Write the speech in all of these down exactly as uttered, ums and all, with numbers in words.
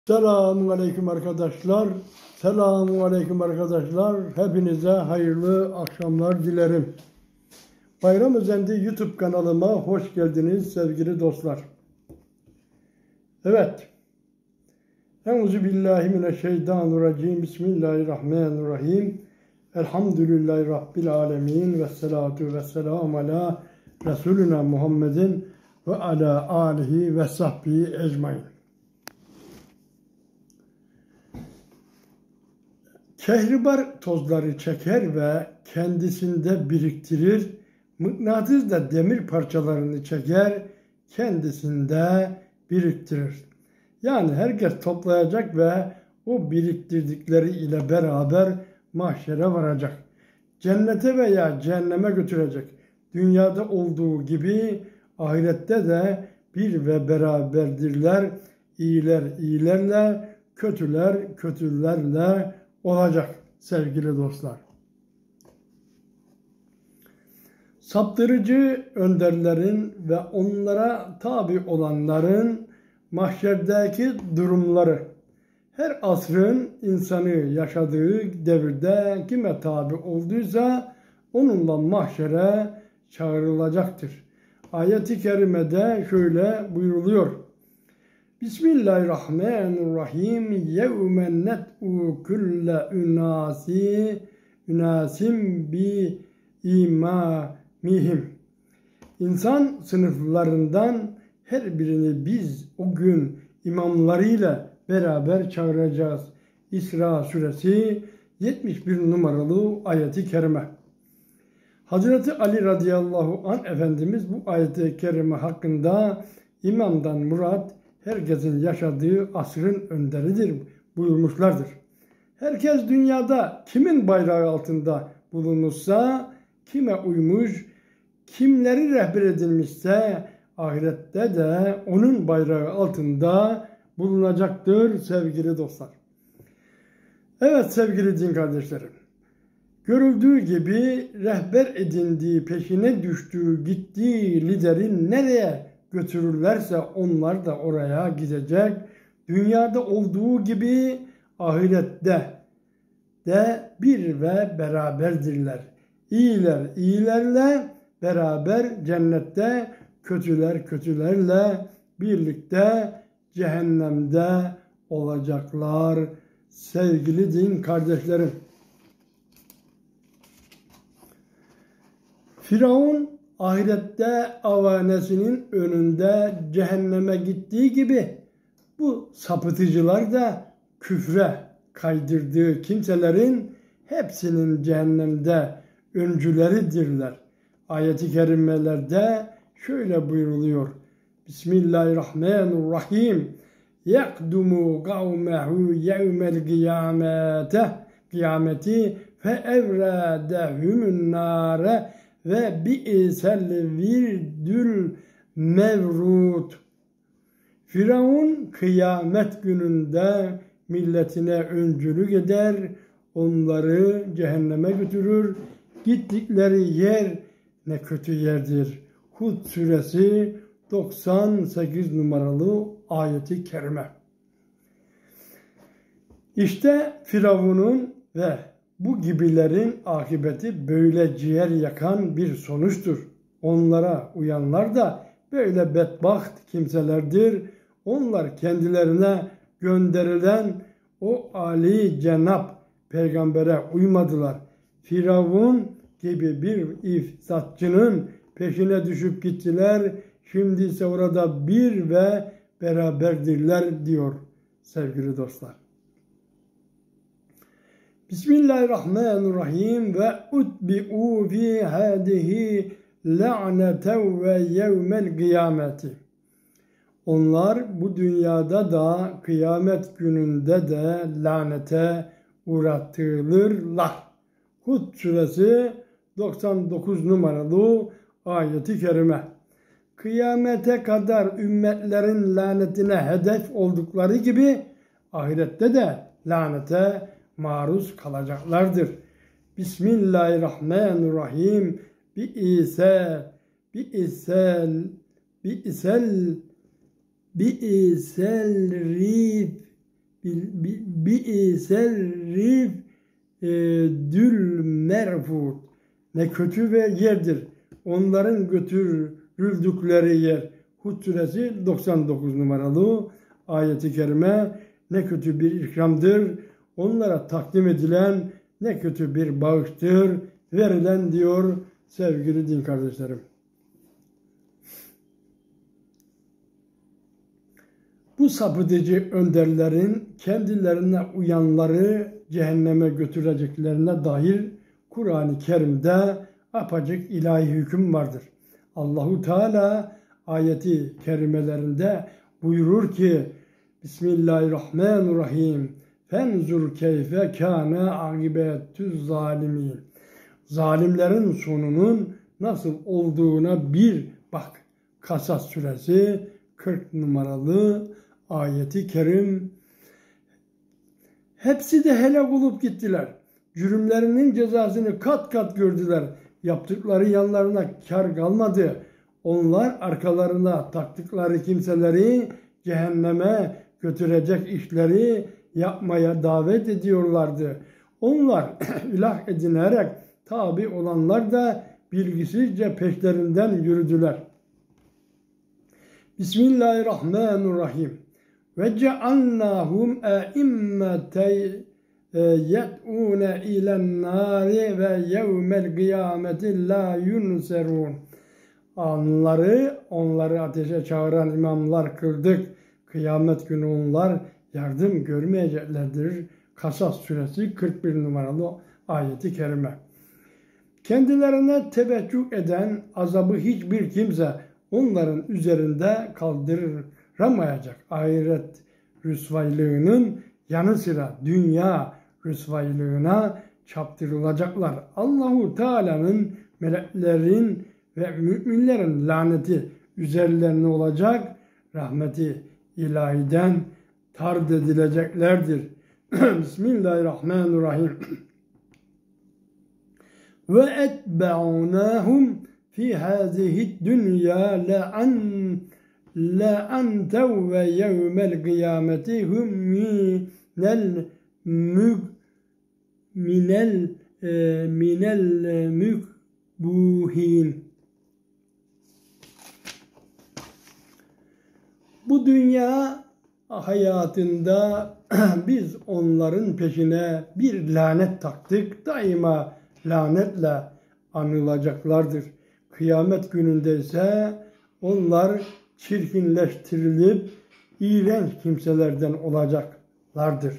Selamun Aleyküm arkadaşlar. Selamun Aleyküm arkadaşlar. Hepinize hayırlı akşamlar dilerim. Bayram Özendi YouTube kanalıma hoş geldiniz sevgili dostlar. Evet. Euzubillahimineşşeytanirracim. Bismillahirrahmanirrahim. Elhamdülillahi Rabbil alemin. Ve salatu ve selamu ala Resulina Muhammedin ve ala alihi ve sahbihi ecmain. Kehribar tozları çeker ve kendisinde biriktirir. Mıknatıs da demir parçalarını çeker, kendisinde biriktirir. Yani herkes toplayacak ve o biriktirdikleri ile beraber mahşere varacak. Cennete veya cehenneme götürecek. Dünyada olduğu gibi ahirette de bir ve beraberdirler. İyiler iyilerle, kötüler kötülerle olacak sevgili dostlar. Saptırıcı önderlerin ve onlara tabi olanların mahşerdeki durumları, her asrın insanı yaşadığı devirde kime tabi olduysa onunla mahşere çağrılacaktır. Ayet-i kerimede şöyle buyruluyor. Bismillahirrahmanirrahim. Yevmen net'u kulle ünasi ünasim bi imamihim. İnsan sınıflarından her birini biz o gün imamlarıyla beraber çağıracağız. İsra suresi yetmiş bir numaralı ayeti kerime. Hazreti Ali radıyallahu anh Efendimiz bu ayeti kerime hakkında imamdan murat herkesin yaşadığı asrın önderidir buyurmuşlardır. Herkes dünyada kimin bayrağı altında bulunursa, kime uymuş, kimleri rehber edilmişse ahirette de onun bayrağı altında bulunacaktır sevgili dostlar. Evet sevgili din kardeşlerim. Görüldüğü gibi rehber edindiği, peşine düştüğü, gittiği liderin nereye götürürlerse onlar da oraya gidecek. Dünyada olduğu gibi ahirette de bir ve beraberdirler. İyiler iyilerle beraber cennette, kötüler kötülerle birlikte cehennemde olacaklar sevgili din kardeşlerim. Firavun ahirette avanesinin önünde cehenneme gittiği gibi bu sapıtıcılar da küfre kaydırdığı kimselerin hepsinin cehennemde öncüleridirler. Ayet-i kerimelerde şöyle buyruluyor. Bismillahirrahmanirrahim. Yakdumu kavmehu yevmel kıyamete kıyameti fe evredehümün nâre ve bi'sel virdül mevrut. Firavun kıyamet gününde milletine öncülük eder, onları cehenneme götürür. Gittikleri yer ne kötü yerdir. Hud suresi doksan sekiz numaralı ayeti kerime. İşte Firavun'un ve bu gibilerin akıbeti böyle ciğer yakan bir sonuçtur. Onlara uyanlar da böyle bedbaht kimselerdir. Onlar kendilerine gönderilen o Ali Cenab peygambere uymadılar. Firavun gibi bir ifsatçının peşine düşüp gittiler. Şimdi ise orada bir ve beraberdirler diyor sevgili dostlar. Bismillahirrahmanirrahim ve utbi'u fi hadihi la'neten ve yevmel kıyameti. Onlar bu dünyada da kıyamet gününde de lanete uğratılırlar. Hud suresi doksan dokuz numaralı ayeti kerime. Kıyamete kadar ümmetlerin lanetine hedef oldukları gibi ahirette de lanete maruz kalacaklardır. Bismillahirrahmanirrahim. Bi'isel bi'isel bi'isel bi'isel rif bi'sel rif dül merfut. Ne kötü ve yerdir. Onların götürüldükleri yer. Hud suresi doksan dokuz numaralı ayeti kerime. Ne kötü bir ikramdır. Onlara takdim edilen ne kötü bir bağıştır. Verilen diyor sevgili din kardeşlerim. Bu sapıtıcı önderlerin kendilerine uyanları cehenneme götüreceklerine dair Kur'an-ı Kerim'de apaçık ilahi hüküm vardır. Allahu Teala ayeti kerimelerinde buyurur ki Bismillahirrahmanirrahim. Fenzur keyfe kâne akibetüz zalimin. Zalimlerin sonunun nasıl olduğuna bir bak. Kasas suresi kırk numaralı ayeti kerim. Hepsi de helak olup gittiler. Cürümlerinin cezasını kat kat gördüler. Yaptıkları yanlarına kar kalmadı. Onlar arkalarına taktıkları kimseleri cehenneme götürecek işleri yapmaya davet ediyorlardı. Onlar ilah edinerek tabi olanlar da bilgisizce peşlerinden yürüdüler. Bismillahirrahmanirrahim. Ve cealnahum e'immeten yed'ûne ilen nâri ve yevmel kıyameti la yunserûn. Onları, onları ateşe çağıran imamlar kıldık. Kıyamet günü onlar yardım görmeyeceklerdir. Kasas suresi kırk bir numaralı ayeti kerime. Kendilerine teveccüh eden azabı hiçbir kimse onların üzerinde kaldıramayacak. Ahiret rüsvaylığının yanı sıra dünya rüsvaylığına çarptırılacaklar. Allahu Teala'nın, meleklerin ve müminlerin laneti üzerlerine olacak, rahmeti ilahiden tard edileceklerdir. Bismillahirrahmanirrahim. Ve etbe'unahum fi hâzihi dünya la'an la'antev ve yevmel kıyameti hum minel mük minel e, minel mükbuhin. Bu dünya hayatında biz onların peşine bir lanet taktık. Daima lanetle anılacaklardır. Kıyamet gününde ise onlar çirkinleştirilip iğrenç kimselerden olacaklardır.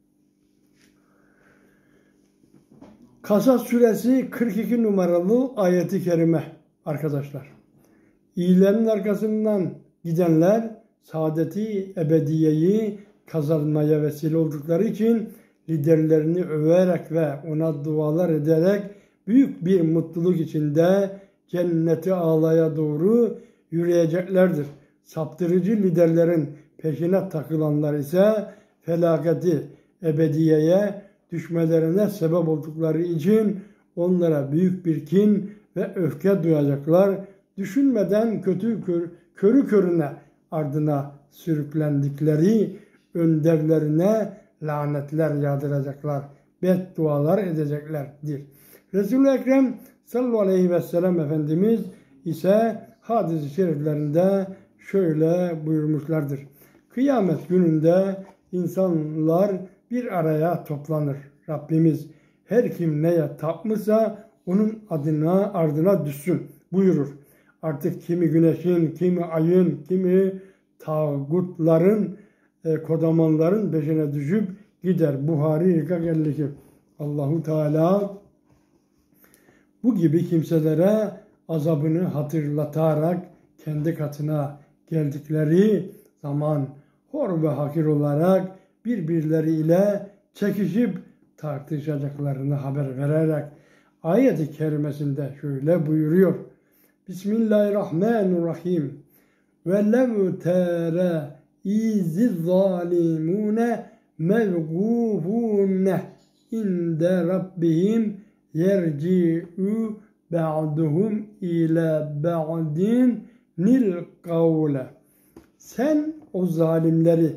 Kasas suresi kırk iki numaralı ayeti kerime arkadaşlar. İyilerin arkasından gidenler saadeti ebediyeyi kazanmaya vesile oldukları için liderlerini överek ve ona dualar ederek büyük bir mutluluk içinde cenneti ağlaya doğru yürüyeceklerdir. Saptırıcı liderlerin peşine takılanlar ise felaketi ebediyeye düşmelerine sebep oldukları için onlara büyük bir kin ve öfke duyacaklar. Düşünmeden kötü kör, körü körüne ardına sürüklendikleri önderlerine lanetler yağdıracaklar, beddualar edeceklerdir. Resul-i Ekrem sallallahu aleyhi ve sellem Efendimiz ise hadis-i şeriflerinde şöyle buyurmuşlardır. Kıyamet gününde insanlar bir araya toplanır. Rabbimiz her kim neye tapmışsa onun adına ardına düşsün buyurur. Artık kimi güneşin, kimi ayın, kimi tağutların, e, kodamanların peşine düşüp gider. Buhari kırk elli iki. Allahu Teala bu gibi kimselere azabını hatırlatarak kendi katına geldikleri zaman hor ve hakir olarak birbirleriyle çekişip tartışacaklarını haber vererek ayet-i kerimesinde şöyle buyuruyor. Bismillahirrahmanirrahim. Ve lev tere iziz zalimune mevgufune inde rabbihim yerci'u ba'duhum ila ba'din nil kavle. Sen o zalimleri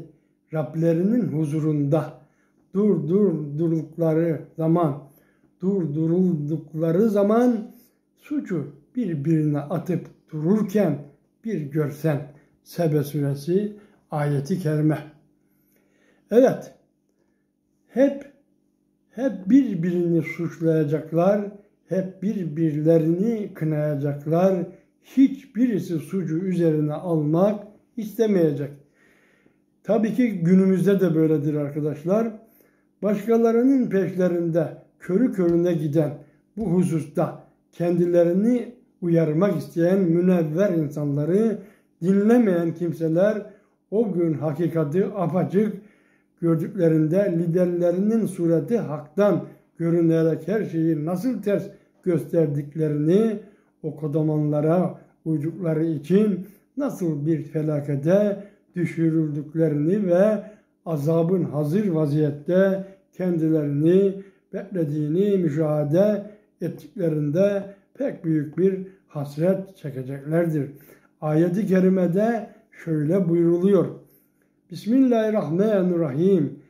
Rablerinin huzurunda durdurdukları zaman durduruldukları zaman suçu birbirine atıp dururken bir görsen. Sebe suresi ayeti kerime. Evet, hep hep birbirini suçlayacaklar, hep birbirlerini kınayacaklar. Hiçbirisi suçu üzerine almak istemeyecek. Tabii ki günümüzde de böyledir arkadaşlar. Başkalarının peşlerinde körü körüne giden bu hususta kendilerini uyarmak isteyen münevver insanları dinlemeyen kimseler o gün hakikati apaçık gördüklerinde liderlerinin sureti haktan görünerek her şeyi nasıl ters gösterdiklerini, o kodamanlara uydukları için nasıl bir felakete düşürüldüklerini ve azabın hazır vaziyette kendilerini beklediğini müşahede ettiklerinde pek büyük bir hasret çekeceklerdir. Ayet-i kerimede şöyle buyruluyor. Bismillahirrahmanirrahim.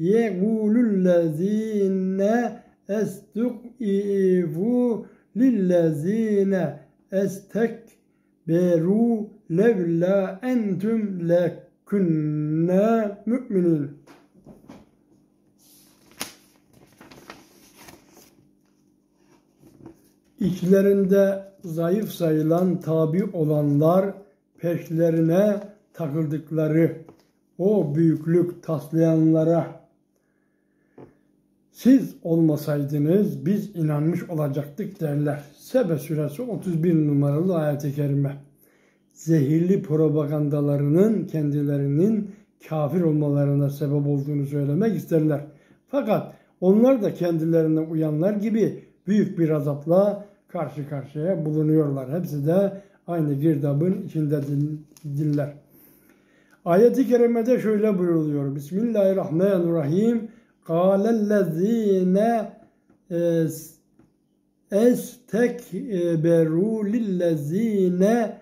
Yeğulullezine estuk'ifu lillezine estekberu levla entüm lekunne müminin. İçlerinde zayıf sayılan tabi olanlar peşlerine takıldıkları o büyüklük taslayanlara siz olmasaydınız biz inanmış olacaktık derler. Sebe suresi otuz bir numaralı ayet-i kerime. Zehirli propagandalarının kendilerinin kafir olmalarına sebep olduğunu söylemek isterler. Fakat onlar da kendilerine uyanlar gibi büyük bir azapla karşı karşıya bulunuyorlar. Hepsi de aynı girdabın içinde diller. Ayet-i kerimede şöyle buyuruluyor. Bismillahirrahmanirrahim. Kâlellezîne estekberu lillezîne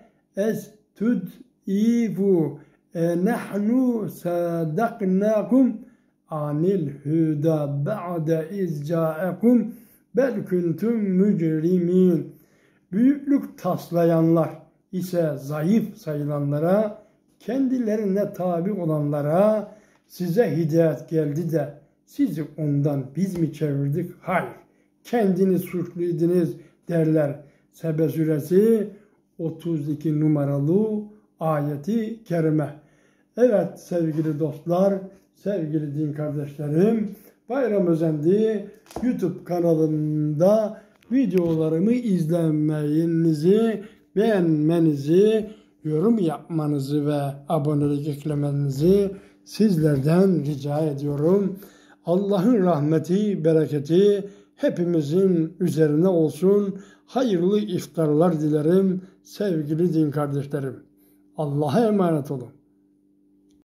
estud'ifu nahnu sadaknakum anil huda ba'de izca'ekum bel kuntum mücrimin. Büyüklük taslayanlar ise zayıf sayılanlara, kendilerine tabi olanlara size hidayet geldi de sizi ondan biz mi çevirdik? Hayır. Kendiniz suçluydunuz derler. Sebe suresi otuz iki numaralı ayeti kerime. Evet sevgili dostlar, sevgili din kardeşlerim, Bayram Özendi YouTube kanalında videolarımı izlemenizi, beğenmenizi, yorum yapmanızı ve abonelik eklemenizi sizlerden rica ediyorum. Allah'ın rahmeti, bereketi hepimizin üzerine olsun. Hayırlı iftarlar dilerim sevgili din kardeşlerim. Allah'a emanet olun.